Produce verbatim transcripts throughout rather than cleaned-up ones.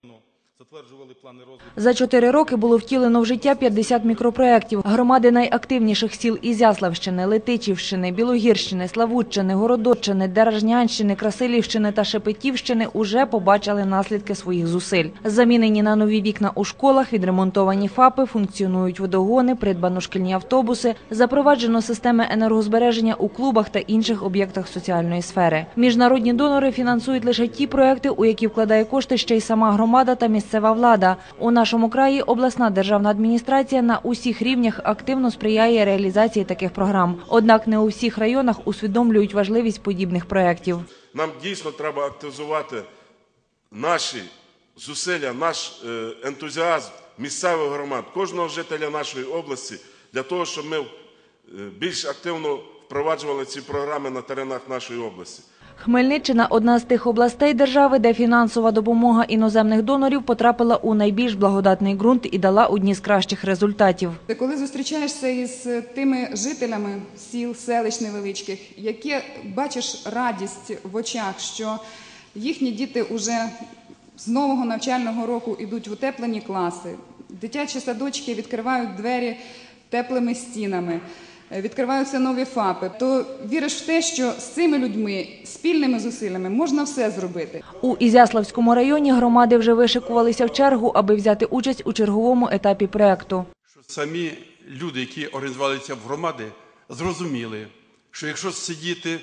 За чотири роки було втілено в життя п'ятдесят мікропроєктів. Громади найактивніших сіл Ізяславщини, Летичівщини, Білогірщини, Славутчини, Городоччини, Деражнянщини, Красилівщини та Шепетівщини уже побачили наслідки своїх зусиль. Замінені на нові вікна у школах, відремонтовані ФАПи, функціонують водогони, придбано шкільні автобуси, запроваджено системи енергозбереження у клубах та інших об'єктах соціальної сфери. Міжнародні донори фінансують лише ті проєкти, у які вкладає кошти ще й сама громада та місцева влада. У нашому краї обласна державна адміністрація на усіх рівнях активно сприяє реалізації таких програм. Однак не у всіх районах усвідомлюють важливість подібних проєктів. Нам дійсно треба активізувати наші зусилля, наш ентузіазм місцевих громад, кожного жителя нашої області, для того, щоб ми більш активно впроваджували ці програми на теренах нашої області. Хмельниччина – одна з тих областей держави, де фінансова допомога іноземних донорів потрапила у найбільш благодатний ґрунт і дала одні з кращих результатів. Коли зустрічаєшся із тими жителями сіл, селищ невеличких, які бачиш радість в очах, що їхні діти вже з нового навчального року йдуть в утеплені класи, дитячі садочки відкривають двері теплими стінами, відкриваються нові ФАПи, то віриш в те, що з цими людьми, спільними зусиллями можна все зробити. У Ізяславському районі громади вже вишикувалися в чергу, аби взяти участь у черговому етапі проєкту. Самі люди, які організувалися в громади, зрозуміли, що якщо сидіти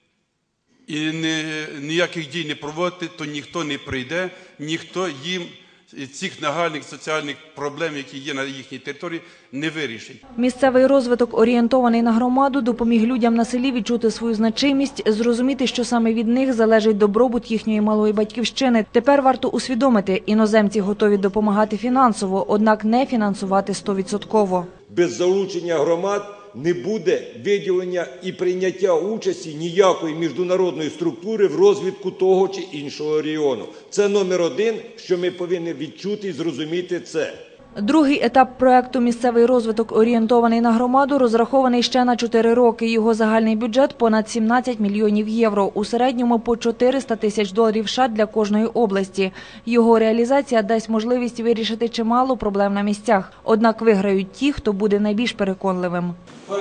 і ніяких дій не проводити, то ніхто не прийде, ніхто їм цих нагальних соціальних проблем, які є на їхній території, не вирішить. Місцевий розвиток, орієнтований на громаду, допоміг людям на селі відчути свою значимість, зрозуміти, що саме від них залежить добробут їхньої малої батьківщини. Тепер варто усвідомити, іноземці готові допомагати фінансово, однак не фінансувати стовідсотково. Без залучення громад не буде виділення і прийняття участі ніякої міжнародної структури в розвитку того чи іншого регіону. Це номер один, що ми повинні відчути і зрозуміти це. Другий етап проєкту «Місцевий розвиток, орієнтований на громаду» розрахований ще на чотири роки. Його загальний бюджет – понад сімнадцять мільйонів євро. У середньому по чотириста тисяч доларів США для кожної області. Його реалізація дасть можливість вирішити чимало проблем на місцях. Однак виграють ті, хто буде найбільш переконливим.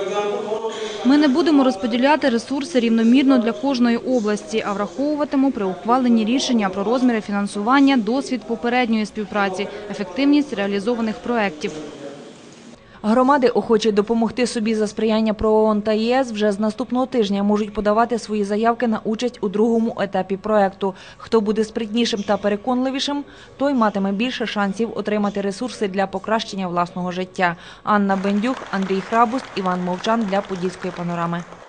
Ми не будемо розподіляти ресурси рівномірно для кожної області, а враховуватимемо при ухваленні рішення про розміри фінансування, досвід попередньої співпраці, ефективність реалізованих проєктів. Громади, охочі допомогти собі за сприяння ПРООН та ЄС, вже з наступного тижня можуть подавати свої заявки на участь у другому етапі проєкту. Хто буде спритнішим та переконливішим, той матиме більше шансів отримати ресурси для покращення власного життя. Анна Бендюх, Андрій Храбуст, Іван Мовчан для Подільської панорами.